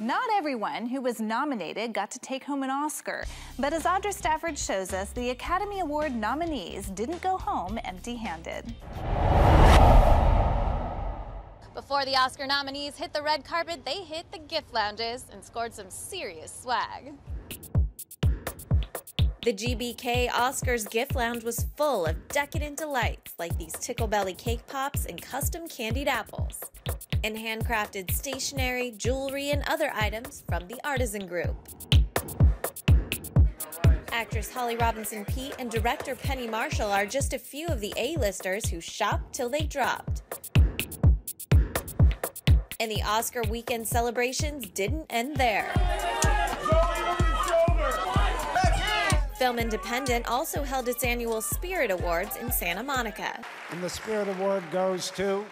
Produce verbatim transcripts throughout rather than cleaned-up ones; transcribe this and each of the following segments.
Not everyone who was nominated got to take home an Oscar, but as Audra Stafford shows us, the Academy Award nominees didn't go home empty-handed. Before the Oscar nominees hit the red carpet, they hit the gift lounges and scored some serious swag. The G B K Oscars gift lounge was full of decadent delights like these Tickle Belly cake pops and custom candied apples, and handcrafted stationery, jewelry, and other items from the Artisan Group. Actress Holly Robinson Peete and director Penny Marshall are just a few of the A-listers who shopped till they dropped. And the Oscar weekend celebrations didn't end there. Film Independent also held its annual Spirit Awards in Santa Monica. And the Spirit Award goes to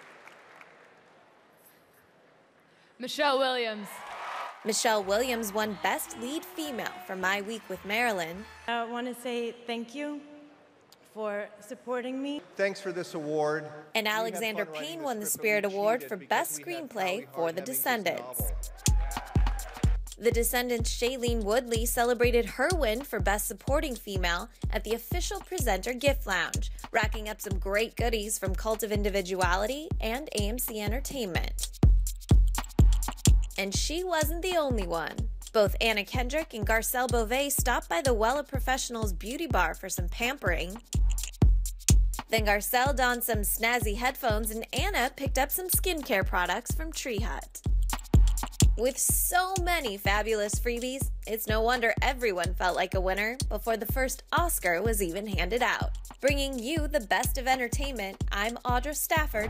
Michelle Williams. Michelle Williams won Best Lead Female for My Week with Marilyn. I want to say thank you for supporting me. Thanks for this award. And Alexander Payne won the Spirit Award for Best Screenplay for The Descendants. The Descendants' Shailene Woodley celebrated her win for Best Supporting Female at the official presenter gift lounge, racking up some great goodies from Cult of Individuality and A M C Entertainment. And she wasn't the only one. Both Anna Kendrick and Garcelle Beauvais stopped by the Wella Professionals Beauty Bar for some pampering. Then Garcelle donned some snazzy headphones and Anna picked up some skincare products from Tree Hut. With so many fabulous freebies, it's no wonder everyone felt like a winner before the first Oscar was even handed out. Bringing you the best of entertainment, I'm Audra Stafford.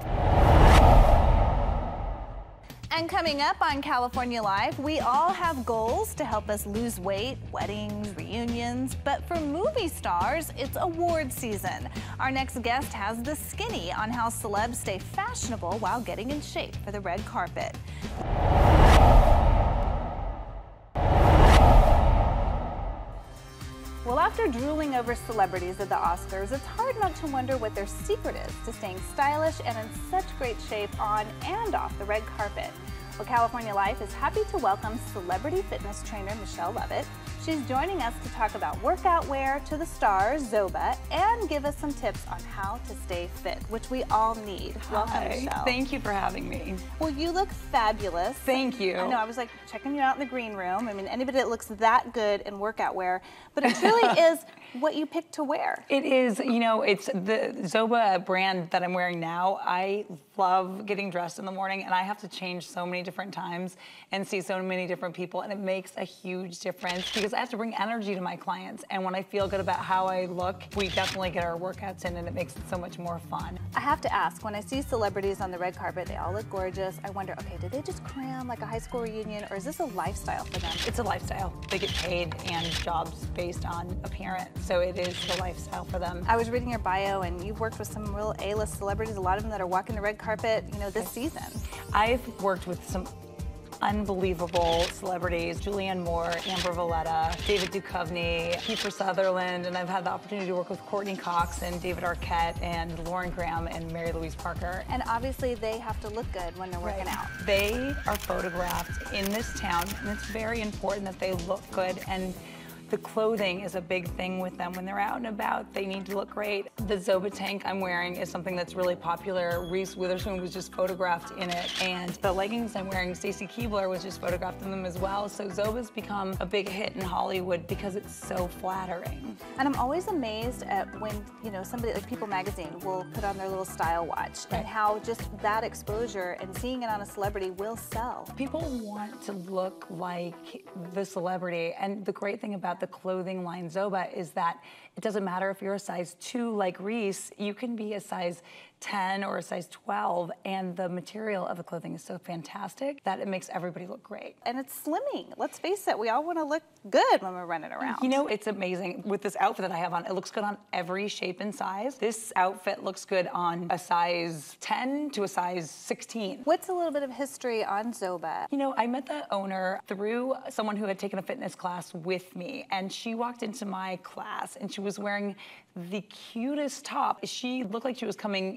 And coming up on California Live, we all have goals to help us lose weight, weddings, reunions, but for movie stars, it's award season. Our next guest has the skinny on how celebs stay fashionable while getting in shape for the red carpet. Well, after drooling over celebrities at the Oscars, it's hard not to wonder what their secret is to staying stylish and in such great shape on and off the red carpet. Well, California Life is happy to welcome celebrity fitness trainer Michelle Lovett. She's joining us to talk about workout wear to the stars, Zoba, and give us some tips on how to stay fit, which we all need. Welcome, Hi. Michelle. Thank you for having me. Well, you look fabulous. Thank you. I know, I was like checking you out in the green room. I mean, anybody that looks that good in workout wear, but it truly is what you pick to wear. It is, you know, it's the Zoba brand that I'm wearing now. I love getting dressed in the morning, and I have to change so many different times and see so many different people, and it makes a huge difference because I have to bring energy to my clients, and when I feel good about how I look, we definitely get our workouts in, and it makes it so much more fun. I have to ask, when I see celebrities on the red carpet, they all look gorgeous. I wonder, okay, did they just cram like a high school reunion, or is this a lifestyle for them? It's a lifestyle. They get paid and jobs based on appearance, so it is the lifestyle for them. I was reading your bio, and you've worked with some real A-list celebrities, a lot of them that are walking the red carpet, you know, this season. I've worked with some unbelievable celebrities: Julianne Moore, Amber Valletta, David Duchovny, Kiefer Sutherland, and I've had the opportunity to work with Courtney Cox and David Arquette and Lauren Graham and Mary Louise Parker. And obviously they have to look good when they're working Right. out. They are photographed in this town, and it's very important that they look good, and the clothing is a big thing with them when they're out and about. They need to look great. The Zoba tank I'm wearing is something that's really popular. Reese Witherspoon was just photographed in it, and the leggings I'm wearing, Stacy Keibler was just photographed in them as well. So Zoba's become a big hit in Hollywood because it's so flattering. And I'm always amazed at when, you know, somebody like People Magazine will put on their little style watch, Right. and how just that exposure and seeing it on a celebrity will sell. People want to look like the celebrity, and the great thing about the clothing line Zoba is that it doesn't matter if you're a size two like Reese, you can be a size ten or a size twelve, and the material of the clothing is so fantastic that it makes everybody look great. And it's slimming. Let's face it, we all want to look good when we're running around. You know, it's amazing. With this outfit that I have on, it looks good on every shape and size. This outfit looks good on a size ten to a size sixteen. What's a little bit of history on Zoba? You know, I met the owner through someone who had taken a fitness class with me, and she walked into my class and she was wearing the cutest top. She looked like she was coming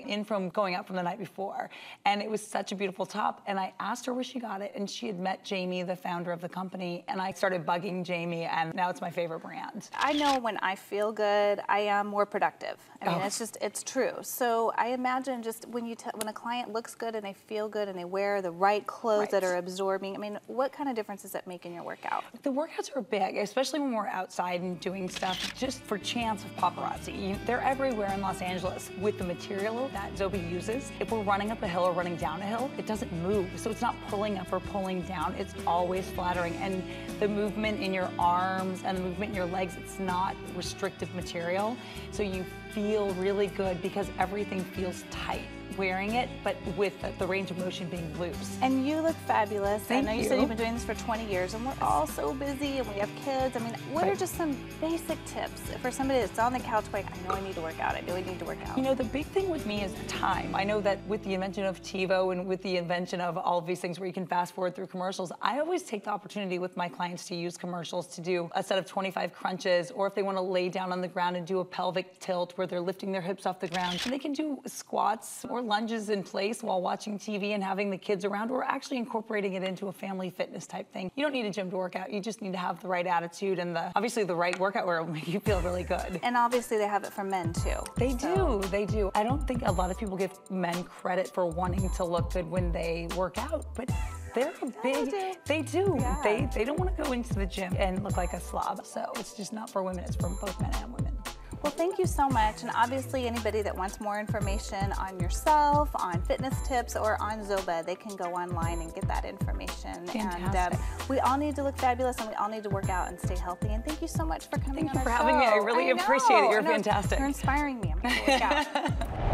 in from going out from the night before, and it was such a beautiful top, and I asked her where she got it, and she had met Jamie, the founder of the company, and I started bugging Jamie, and now it's my favorite brand. I know when I feel good, I am more productive. I mean, Oh. it's just, it's true. So I imagine just when you t when a client looks good and they feel good and they wear the right clothes Right. that are absorbing, I mean, what kind of difference does that make in your workout? The workouts are big, especially when we're outside and doing stuff just for chance of paparazzi. You, they're everywhere in Los Angeles with the material that Zobe uses. If we're running up a hill or running down a hill, it doesn't move. So it's not pulling up or pulling down. It's always flattering. And the movement in your arms and the movement in your legs, it's not restrictive material. So you feel really good because everything feels tight wearing it, but with the, the range of motion being loose. And you look fabulous. Thank I know you. you. said you've been doing this for twenty years, and we're all so busy, and we have kids. I mean, what Right. are just some basic tips for somebody that's on the couch going, I know I need to work out, I know I need to work out? You know, the big thing with me is time. I know that with the invention of TiVo and with the invention of all of these things where you can fast forward through commercials, I always take the opportunity with my clients to use commercials to do a set of twenty-five crunches, or if they want to lay down on the ground and do a pelvic tilt where they're lifting their hips off the ground, and they can do squats or lunges in place while watching T V and having the kids around, or actually incorporating it into a family fitness type thing. You don't need a gym to work out. You just need to have the right attitude and the obviously the right workout where it'll make you feel really good. And obviously they have it for men too. They So- do, they do. I don't think a lot of people give men credit for wanting to look good when they work out, but they're a big, do. they do. Yeah. They, they don't want to go into the gym and look like a slob. So it's just not for women, it's for both men and women. Well, thank you so much. And obviously anybody that wants more information on yourself, on fitness tips, or on Zoba, they can go online and get that information. Fantastic. And um, we all need to look fabulous, and we all need to work out and stay healthy. And thank you so much for coming Thank on you our for having me. I show. really know, appreciate it. You're I know. fantastic. You're inspiring me. I'm going to work out.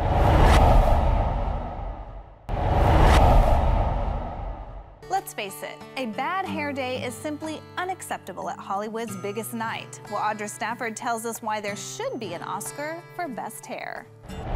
Let's face it, a bad hair day is simply unacceptable at Hollywood's biggest night. Well, Audra Stafford tells us why there should be an Oscar for best hair.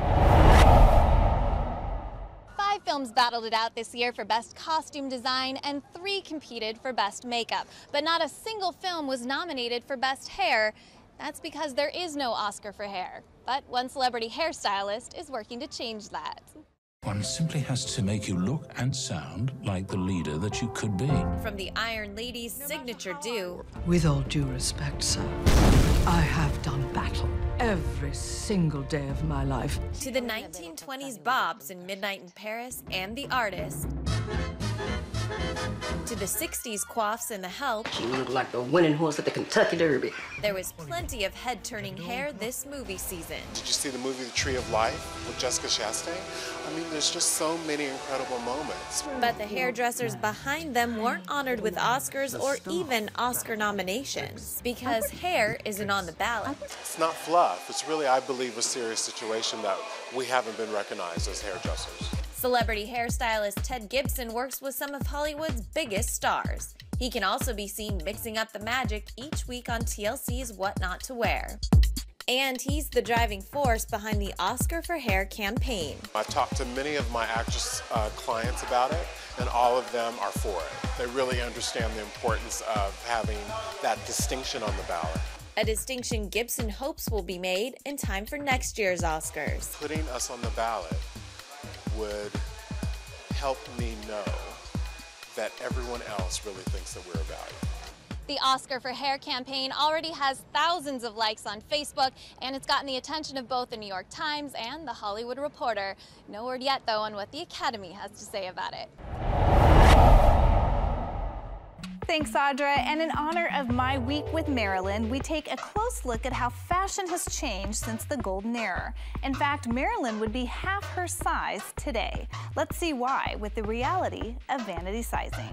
Five films battled it out this year for Best Costume Design, and three competed for Best Makeup. But not a single film was nominated for Best Hair. That's because there is no Oscar for hair. But one celebrity hairstylist is working to change that. One simply has to make you look and sound like the leader that you could be. From the Iron Lady's signature do, With all due respect, sir, I have done battle every single day of my life. to the nineteen twenties bobs in Midnight in Paris and The Artist, to the sixties coiffs in The Help, You look like the winning horse at the Kentucky Derby. there was plenty of head-turning hair this movie season. Did you see the movie The Tree of Life with Jessica Chastain? I mean, there's just so many incredible moments. But the hairdressers behind them weren't honored with Oscars or even Oscar nominations because hair isn't on the ballot. It's not fluff. It's really, I believe, a serious situation that we haven't been recognized as hairdressers. Celebrity hairstylist Ted Gibson works with some of Hollywood's biggest stars. He can also be seen mixing up the magic each week on T L C's What Not to Wear. And he's the driving force behind the Oscar for Hair campaign. I've talked to many of my actress uh, clients about it, and all of them are for it. They really understand the importance of having that distinction on the ballot. A distinction Gibson hopes will be made in time for next year's Oscars. Putting us on the ballot would help me know that everyone else really thinks that we're a value. The Oscar for Hair campaign already has thousands of likes on Facebook, and it's gotten the attention of both the New York Times and the Hollywood Reporter. No word yet, though, on what the Academy has to say about it. Thanks, Audra. And in honor of My Week with Marilyn, we take a close look at how fashion has changed since the golden era. In fact, Marilyn would be half her size today. Let's see why with the reality of vanity sizing.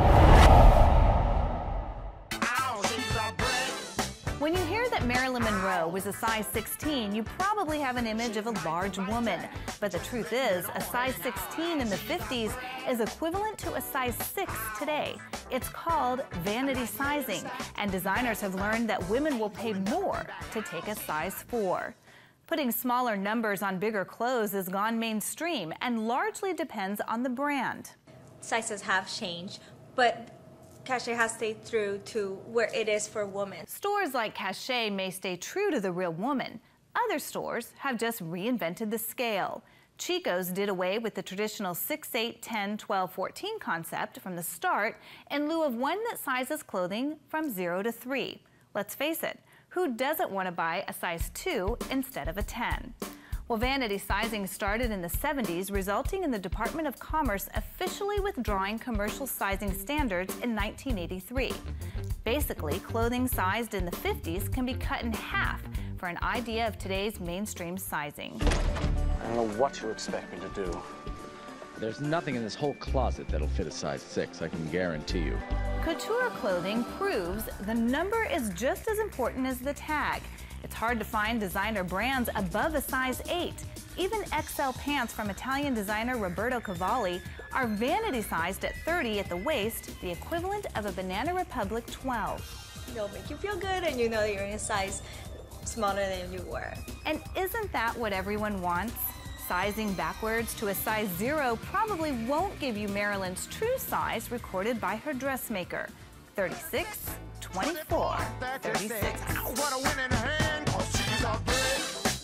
When you hear that Marilyn Monroe was a size sixteen, you probably have an image of a large woman. But the truth is, a size sixteen in the fifties is equivalent to a size six today. It's called vanity sizing, and designers have learned that women will pay more to take a size four. Putting smaller numbers on bigger clothes has gone mainstream and largely depends on the brand. Sizes have changed, but Cachet has stayed true to where it is for women. Stores like Cachet may stay true to the real woman. Other stores have just reinvented the scale. Chico's did away with the traditional six, eight, ten, twelve, fourteen concept from the start in lieu of one that sizes clothing from zero to three. Let's face it, who doesn't want to buy a size two instead of a ten? Well, vanity sizing started in the seventies, resulting in the Department of Commerce officially withdrawing commercial sizing standards in nineteen eighty-three. Basically, clothing sized in the fifties can be cut in half for an idea of today's mainstream sizing. I don't know what you expect me to do. There's nothing in this whole closet that'll fit a size six, I can guarantee you. Couture clothing proves the number is just as important as the tag. It's hard to find designer brands above a size eight. Even X L pants from Italian designer Roberto Cavalli are vanity sized at thirty at the waist, the equivalent of a Banana Republic twelve. They'll make you feel good and you know that you're in a size smaller than you were. And isn't that what everyone wants? Sizing backwards to a size zero probably won't give you Marilyn's true size recorded by her dressmaker. thirty-six, twenty-four, thirty-six. What a win in hand, 'cause she's a great.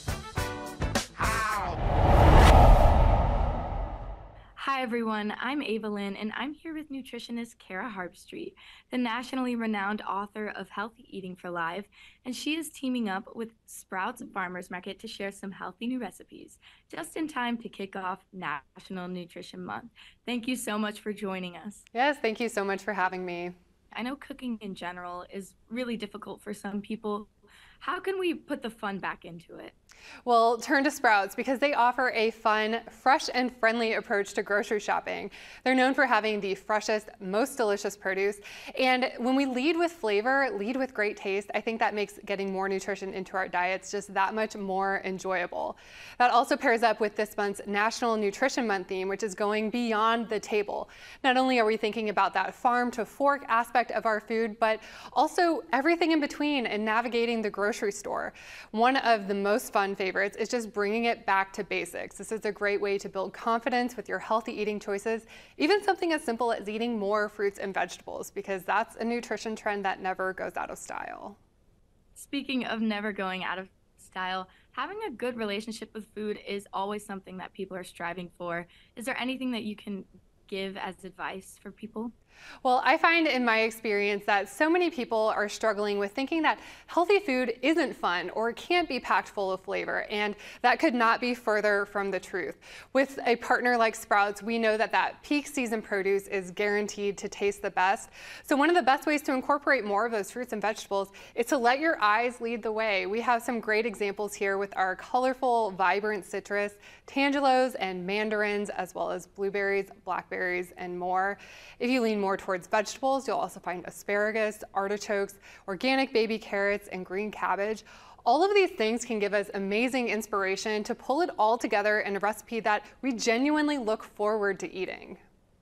Hi everyone, I'm Ava Lynn and I'm here with nutritionist Cara Harbstreet, the nationally renowned author of Healthy Eating for Life, and she is teaming up with Sprouts Farmers Market to share some healthy new recipes, just in time to kick off National Nutrition Month. Thank you so much for joining us. Yes, thank you so much for having me. I know cooking in general is really difficult for some people. How can we put the fun back into it? Well, turn to Sprouts because they offer a fun, fresh and friendly approach to grocery shopping. They're known for having the freshest, most delicious produce. And when we lead with flavor, lead with great taste, I think that makes getting more nutrition into our diets just that much more enjoyable. That also pairs up with this month's National Nutrition Month theme, which is going beyond the table. Not only are we thinking about that farm to fork aspect of our food, but also everything in between and navigating the grocery store. One of the most fun favorites is just bringing it back to basics. This is a great way to build confidence with your healthy eating choices, even something as simple as eating more fruits and vegetables, because that's a nutrition trend that never goes out of style. Speaking of never going out of style, having a good relationship with food is always something that people are striving for. Is there anything that you can give as advice for people? Well, I find in my experience that so many people are struggling with thinking that healthy food isn't fun or can't be packed full of flavor, and that could not be further from the truth. With a partner like Sprouts, we know that that peak season produce is guaranteed to taste the best. So one of the best ways to incorporate more of those fruits and vegetables is to let your eyes lead the way. We have some great examples here with our colorful, vibrant citrus, tangelos and mandarins, as well as blueberries, blackberries, and more. If you lean more towards vegetables, you'll also find asparagus, artichokes, organic baby carrots, and green cabbage. All of these things can give us amazing inspiration to pull it all together in a recipe that we genuinely look forward to eating.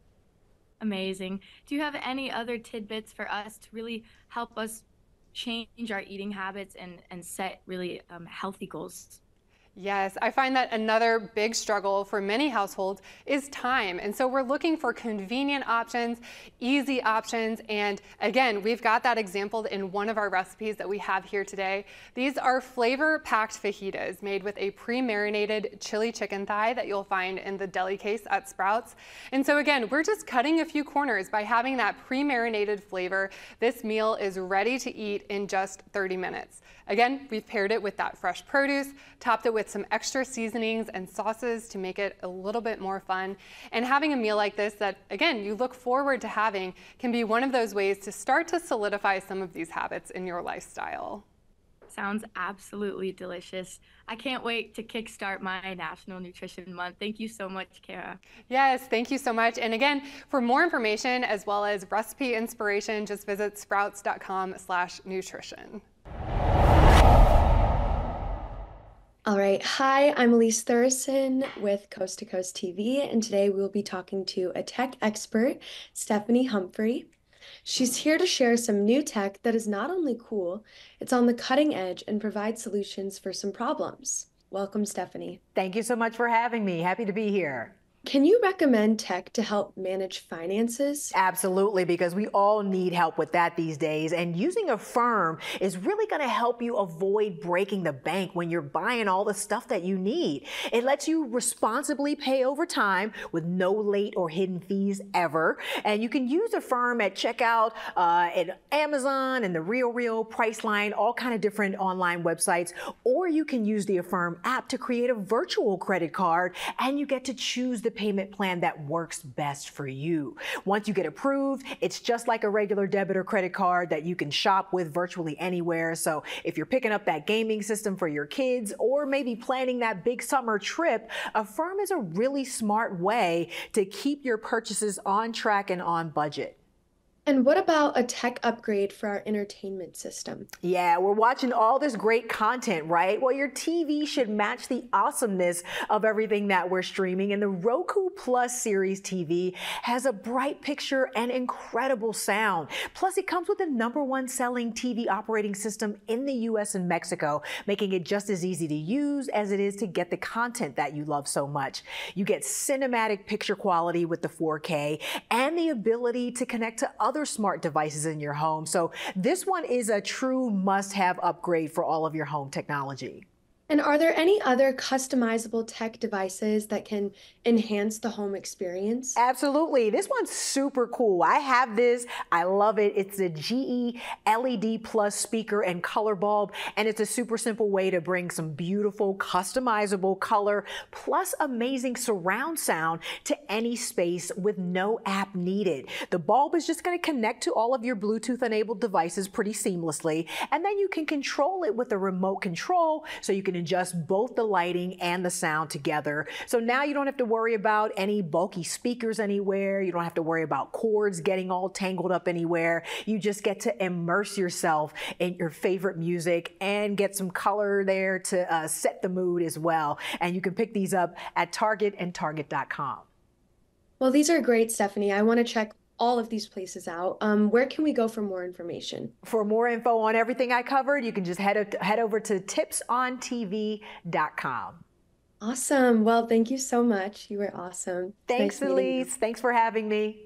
Amazing. Do you have any other tidbits for us to really help us change our eating habits and, and set really um, healthy goals? Yes, I find that another big struggle for many households is time. And so we're looking for convenient options, easy options. And again, we've got that example in one of our recipes that we have here today. These are flavor-packed fajitas made with a pre-marinated chili chicken thigh that you'll find in the deli case at Sprouts. And so again, we're just cutting a few corners by having that pre-marinated flavor. This meal is ready to eat in just thirty minutes. Again, we've paired it with that fresh produce, topped it with some extra seasonings and sauces to make it a little bit more fun. And having a meal like this that, again, you look forward to having can be one of those ways to start to solidify some of these habits in your lifestyle. Sounds absolutely delicious. I can't wait to kickstart my National Nutrition Month. Thank you so much, Cara. Yes, thank you so much. And again, for more information as well as recipe inspiration, just visit sprouts dot com slash nutrition. All right, hi, I'm Elise Thurston with Coast to Coast T V, and today we'll be talking to a tech expert, Stephanie Humphrey. She's here to share some new tech that is not only cool, it's on the cutting edge and provides solutions for some problems. Welcome, Stephanie. Thank you so much for having me. Happy to be here. Can you recommend tech to help manage finances? Absolutely, because we all need help with that these days. And using Affirm is really going to help you avoid breaking the bank when you're buying all the stuff that you need. It lets you responsibly pay over time with no late or hidden fees ever. And you can use Affirm at checkout uh, at Amazon and the Real Real, Priceline, all kind of different online websites. Or you can use the Affirm app to create a virtual credit card, and you get to choose the payment plan that works best for you. Once you get approved, it's just like a regular debit or credit card that you can shop with virtually anywhere. So if you're picking up that gaming system for your kids or maybe planning that big summer trip, Affirm is a really smart way to keep your purchases on track and on budget. And what about a tech upgrade for our entertainment system? Yeah, we're watching all this great content, right? Well, your T V should match the awesomeness of everything that we're streaming. And the Roku Plus series T V has a bright picture and incredible sound. Plus, it comes with the number one selling T V operating system in the U S and Mexico, making it just as easy to use as it is to get the content that you love so much. You get cinematic picture quality with the four K and the ability to connect to other other smart devices in your home. So this one is a true must-have upgrade for all of your home technology. And are there any other customizable tech devices that can enhance the home experience? Absolutely. This one's super cool. I have this. I love it. It's a G E L E D Plus speaker and color bulb, and it's a super simple way to bring some beautiful, customizable color plus amazing surround sound to any space with no app needed. The bulb is just going to connect to all of your Bluetooth-enabled devices pretty seamlessly, and then you can control it with a remote control, so you can adjust both the lighting and the sound together. So now you don't have to worry about any bulky speakers anywhere. You don't have to worry about cords getting all tangled up anywhere. You just get to immerse yourself in your favorite music and get some color there to uh, set the mood as well. And you can pick these up at Target and Target dot com. Well, these are great, Stephanie. I want to check all of these places out. Um, where can we go for more information? For more info on everything I covered, you can just head, head over to tips on T V dot com. Awesome. Well, thank you so much. You were awesome. Thanks, nice Elise. Thanks for having me.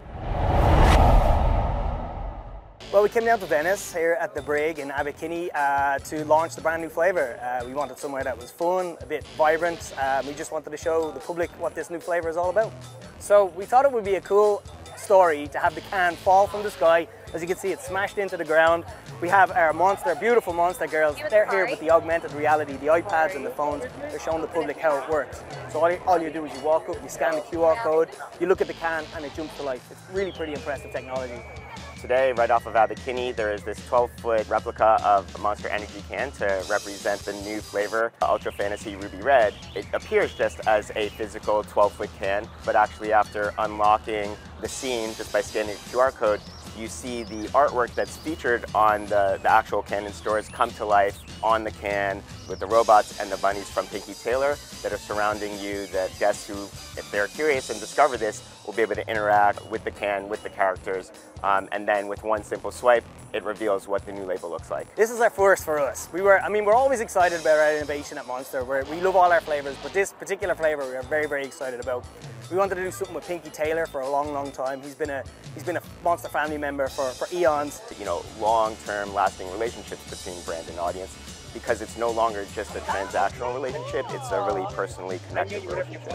Well, we came down to Venice here at the Brig in Abercrombie uh, to launch the brand new flavour. Uh, we wanted somewhere that was fun, a bit vibrant. Um, we just wanted to show the public what this new flavour is all about. So we thought it would be a cool story to have the can fall from the sky. As you can see, it's smashed into the ground. We have our monster, beautiful monster girls. They're here with the augmented reality, the iPads and the phones. They're showing the public how it works. So all you, all you do is you walk up, you scan the Q R code, you look at the can, and it jumps to life. It's really pretty impressive technology. Today, right off of Abercrombie, there is this twelve foot replica of a Monster Energy can to represent the new flavor, Ultra Fantasy Ruby Red. It appears just as a physical twelve foot can, but actually after unlocking the scene just by scanning the Q R code, you see the artwork that's featured on the, the actual can in stores come to life on the can with the robots and the bunnies from Pinky Taylor that are surrounding you, that guests who, if they're curious and discover this, will be able to interact with the can, with the characters, um, and then with one simple swipe, it reveals what the new label looks like. This is our first for us. We were, I mean, we're always excited about our innovation at Monster. We're, we love all our flavors, but this particular flavor we are very, very excited about. We wanted to do something with Pinky Taylor for a long, long time. He's been a, he's been a Monster family member for, for eons. You know, long-term lasting relationships between brand and audience, because it's no longer just a transactional relationship, it's a really personally connected relationship.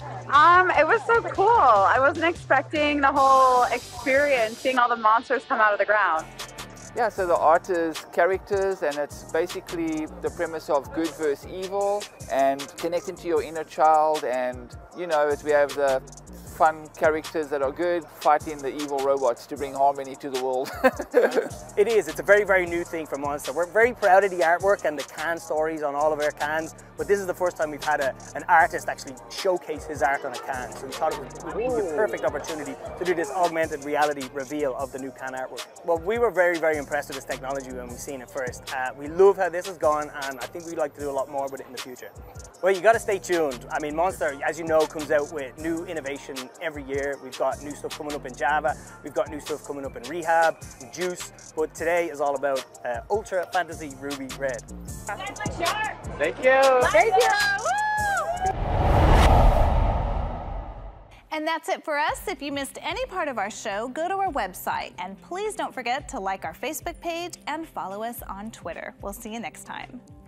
Um, it was so cool. I wasn't expecting the whole experience, seeing all the monsters come out of the ground. Yeah, so the art is characters, and it's basically the premise of good versus evil and connecting to your inner child. And, you know, as we have the fun characters that are good fighting the evil robots to bring harmony to the world. It is. It's a very, very new thing for Monster. We're very proud of the artwork and the can stories on all of our cans, but this is the first time we've had a, an artist actually showcase his art on a can. So we thought it would be a perfect opportunity to do this augmented reality reveal of the new can artwork. Well, we were very, very impressed with this technology when we seen it first. Uh, we love how this has gone, and I think we'd like to do a lot more with it in the future. Well, you got to stay tuned. I mean, Monster, as you know, comes out with new innovation every year. We've got new stuff coming up in Java, we've got new stuff coming up in Rehab, in Juice, but today is all about uh, Ultra Fantasy Ruby Red. Thank you. Thank you. And that's it for us. If you missed any part of our show, go to our website. And please don't forget to like our Facebook page and follow us on Twitter. We'll see you next time.